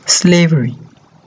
Slavery.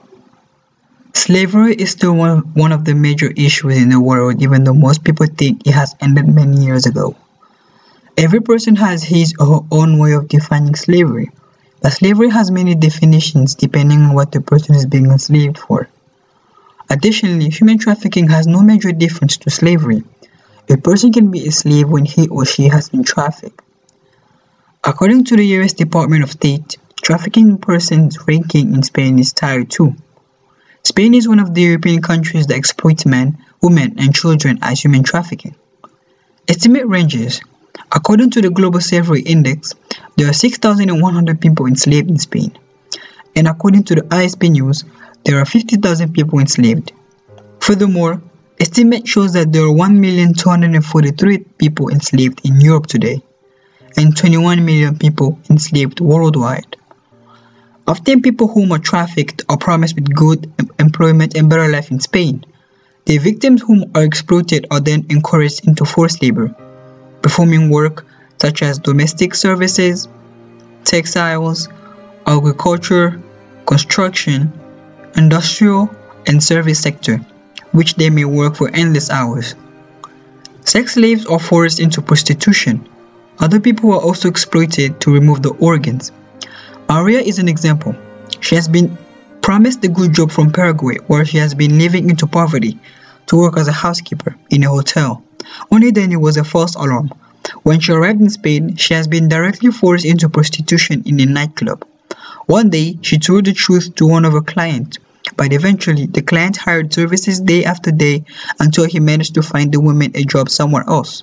Slavery is still one of the major issues in the world, even though most people think it has ended many years ago. Every person has his or her own way of defining slavery, but slavery has many definitions depending on what the person is being enslaved for. Additionally, human trafficking has no major difference to slavery. A person can be a slave when he or she has been trafficked. According to the US Department of State, trafficking persons ranking in Spain is Tier 2. Spain is one of the European countries that exploits men, women, and children as human trafficking. Estimate ranges. According to the Global Slavery Index, there are 6,100 people enslaved in Spain. And according to the ISP News, there are 50,000 people enslaved. Furthermore, estimate shows that there are 1,243,000 people enslaved in Europe today, and 21 million people enslaved worldwide. Often people whom are trafficked are promised with good employment and better life in Spain. The victims whom are exploited are then encouraged into forced labor, performing work such as domestic services, textiles, agriculture, construction, industrial, and service sector, which they may work for endless hours. Sex slaves are forced into prostitution. Other people are also exploited to remove the organs. Maria is an example. She has been promised a good job from Paraguay, where she has been living into poverty, to work as a housekeeper in a hotel. Only then it was a false alarm. When she arrived in Spain, she has been directly forced into prostitution in a nightclub. One day, she told the truth to one of her clients, but eventually the client hired services day after day until he managed to find the woman a job somewhere else.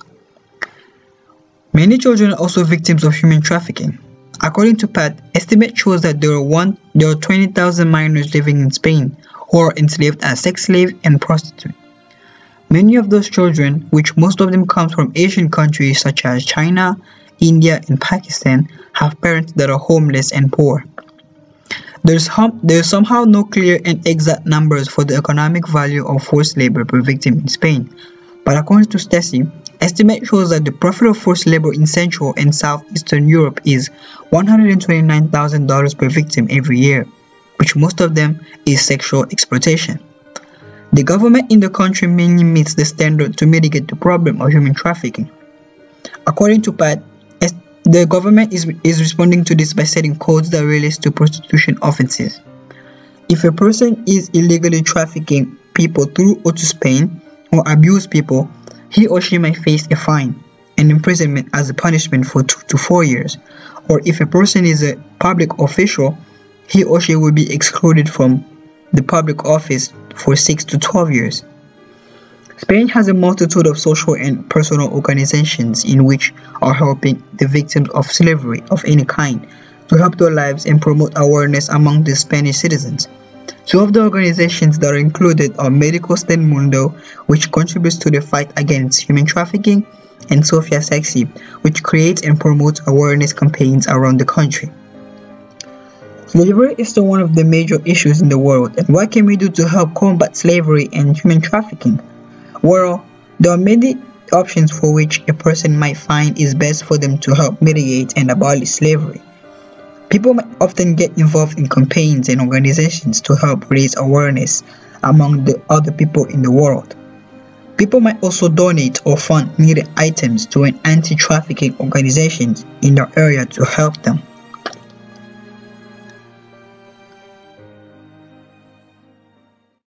Many children are also victims of human trafficking. According to PAT, estimate shows that there are 20,000 minors living in Spain who are enslaved as sex slaves and prostitutes. Many of those children, which most of them come from Asian countries such as China, India, and Pakistan, have parents that are homeless and poor. There is somehow no clear and exact numbers for the economic value of forced labor per victim in Spain, but according to Stacy, estimate shows that the profit of forced labor in Central and Southeastern Europe is $129,000 per victim every year, which most of them is sexual exploitation. The government in the country mainly meets the standard to mitigate the problem of human trafficking. According to PAT, the government is responding to this by setting codes that relate to prostitution offenses. If a person is illegally trafficking people through or to Spain or abuse people, he or she might face a fine and imprisonment as a punishment for 2 to 4 years, or if a person is a public official, he or she will be excluded from the public office for 6 to 12 years. Spain has a multitude of social and personal organizations in which are helping the victims of slavery of any kind to help their lives and promote awareness among the Spanish citizens. Two of the organizations that are included are Médicos del Mundo, which contributes to the fight against human trafficking, and Sofia Sexy, which creates and promotes awareness campaigns around the country. Slavery is still one of the major issues in the world, and what can we do to help combat slavery and human trafficking? Well, there are many options for which a person might find is best for them to help mitigate and abolish slavery. People might often get involved in campaigns and organizations to help raise awareness among the other people in the world. People might also donate or fund needed items to an anti-trafficking organization in their area to help them.